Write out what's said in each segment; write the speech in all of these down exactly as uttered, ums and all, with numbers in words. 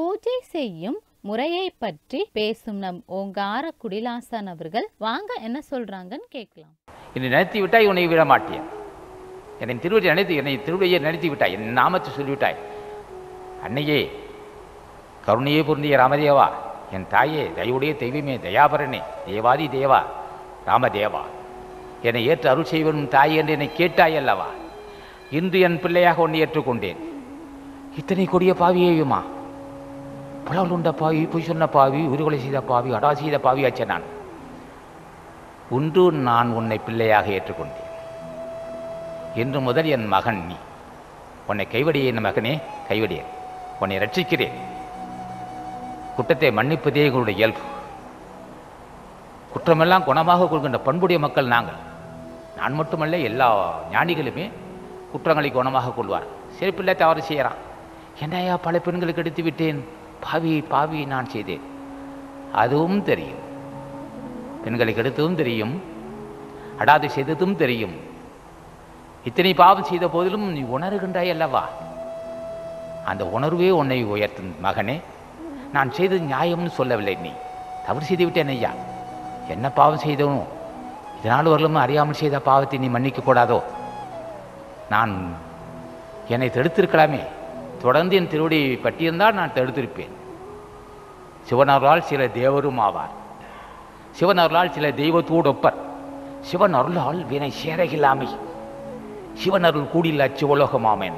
பூஜை செய்யும் முறையை பற்றி பேசும் நம் ஓங்காரக்குடில் ஆசான் அவர்கள் வாங்க என்ன சொல்றாங்கன்னு கேட்கலாம். என்னை நினைத்து விட்டாய், உன்னை விட மாட்டேன். என்னை திருவடி நினைத்து என்னை திருவடியை நினைத்து விட்டாய், என் நாமத்தை சொல்லிவிட்டாய். அன்னையே, கருணையே பொருந்திய ராமதேவா, என் தாயே, தயவுடைய தெய்வமே, தயாபரனே, தேவாதி தேவா, ராமதேவா, என்னை ஏற்று அருள் செய்வனும் தாய் என்று என்னை கேட்டாய் அல்லவா? இன்று என் பிள்ளையாக உன்னை ஏற்றுக்கொண்டேன். இத்தனை கொடிய பாவியேயுமா? புலவல் உண்ட பாவி, பொய் சொன்ன பாவி, உருகொலை செய்த பாவி, அடா செய்த பாவியாச்ச நான். ஒன்று நான் உன்னை பிள்ளையாக ஏற்றுக்கொண்டேன். இன்று முதல் என் மகன் நீ. உன்னை கைவடியேன் மகனே, கைவடியேன். உன்னை ரட்சிக்கிறேன். குற்றத்தை மன்னிப்பதே எங்களுடைய இயல்பு. குற்றமெல்லாம் குணமாக கொள்கின்ற பண்புடைய மக்கள் நாங்கள். நான் மட்டுமல்ல, எல்லா ஞானிகளுமே குற்றங்களை குணமாக கொள்வார். சிறப்பில்லை தவறு செய்கிறான். என்னையா பல பெண்களுக்கு எடுத்து விட்டேன், பாவி பாவி நான் செய்தேன். அதுவும் தெரியும். பெண்களை கெடுத்ததும் தெரியும், அடாது செய்ததும் தெரியும். இத்தனை பாவம் செய்த போதிலும் நீ உணர்கின்றாய் அல்லவா? அந்த உணர்வே உன்னை உயர்த்தும் மகனே. நான் செய்தது நியாயம்னு சொல்லவில்லை. நீ தவறு செய்து விட்டேன் ஐயா. என்ன பாவம் செய்தவனும் இதனால் வரலும் அறியாமல் செய்த பாவத்தை நீ மன்னிக்க கூடாதோ? நான் என்னை தடுத்திருக்கலாமே. தொடர்ந்து என் திருவடியை பற்றியிருந்தால் நான் தடுத்திருப்பேன். சிவனருளால் சில தேவரும் ஆவார். சிவனருளால் சில தெய்வத்தோடு ஒப்பர். சிவன் அருளால் வினை சேரகில்லாமை. சிவனருள் கூடியில் அச்சுவலோகமாமேன்.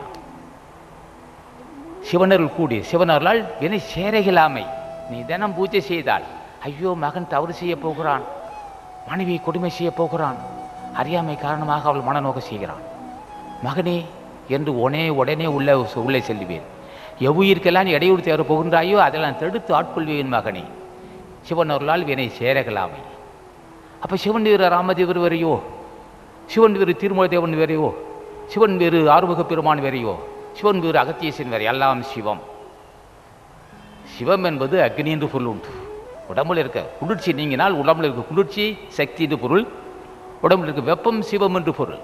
சிவனருள் கூடி சிவனருளால் வினை சேரகில்லாமை. நீ தினம் பூஜை செய்தால், ஐயோ மகன் தவறு செய்ய போகிறான், மனைவியை கொடுமை செய்ய போகிறான், அறியாமை காரணமாக அவள் மனநோக்க செய்கிறான், மகனே என்று உடனே உடனே உள்ள உள்ளே செல்லுவேன். எவ்வுயிருக்கெல்லாம் இடையூறு தேர போகின்றாயோ அதெல்லாம் தடுத்து ஆட்கொள்வேன் மகனே. சிவனருளால் வினை சேரகலாமை. அப்போ சிவன் வேறு ராமதேவர் வேறையோ, சிவன் வேறு திருமூலதேவன் வேறையோ, சிவன் வேறு ஆறுமுகப்பெருமான் வேறையோ, சிவன் வேறு அகத்தியசன் வேறு, எல்லாம் சிவம். சிவம் என்பது அக்னி என்று பொருள் உண்டு. உடம்புல இருக்க குளிர்ச்சி நீங்கினால் உடம்புல இருக்க குளிர்ச்சி சக்தி என்று பொருள். உடம்புல இருக்க வெப்பம் சிவம் என்று பொருள்.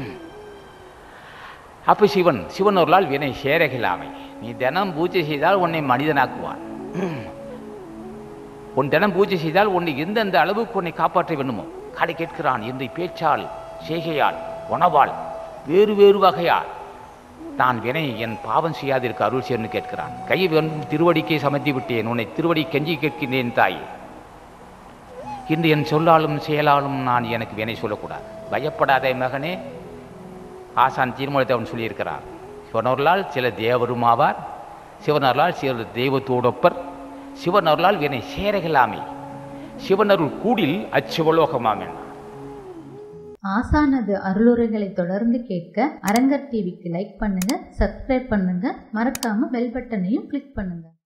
அப்போ சிவன் சிவனருளால் வினை சேரகிலாமை. நீ தினம் பூஜை செய்தால் உன்னை மனிதனாக்குவான். உன் தினம் பூஜை செய்தால் உன்னை எந்தெந்த அளவுக்கு உன்னை காப்பாற்ற வேண்டுமோ காலை கேட்கிறான். என்று பேச்சால், செய்கையால், உணவால், வேறு வேறு வகையால் நான் வினை என் பாவம் செய்யாதிருக்க அருள் சேர்ந்து கேட்கிறான். கையை திருவடிக்கை சமர்த்தி விட்டேன், உன்னை திருவடி கெஞ்சி கேட்கின்றேன் தாயே. இன்று என் சொல்லாலும் செயலாலும் நான் எனக்கு வினை சொல்லக்கூடாது. பயப்படாத மகனே, ஆசான் திருமூலதேவன் சொல்லியிருக்கிறார். சிவனருளால் சில தேவரும் ஆவார். சிவனருளால் சில தெய்வத்தோடொப்பர். சிவனருளால் வினை சேரகிலாமை. சிவனருள் கூடில் அச்சிவலோகமாமே. ஆசானது அருளுரைகளை தொடர்ந்து கேட்க அரங்கர் டிவிக்கு லைக் பண்ணுங்க, சப்ஸ்கிரைப் பண்ணுங்க, மறக்காம பெல் பட்டனையும் கிளிக் பண்ணுங்க.